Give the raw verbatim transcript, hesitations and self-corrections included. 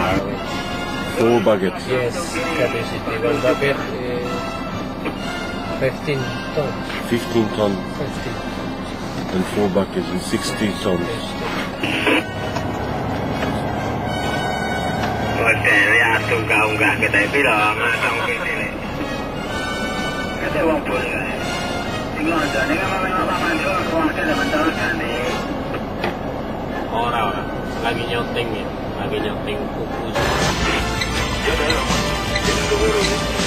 Four buckets. Yes, capacity. One bucket is fifteen tons. Fifteen ton. Fifteen. And four buckets is sixty tons. Hotel ya unggah-unggah kita itu loh, masang sini nih. Kita uang pun kan. Tinggal aja, nih kan memang mandi orang keluarga dan menjalankan nih. Orang-orang lagi nyoteng ya, lagi nyoteng kuku. Ya udah, kita tunggu dulu.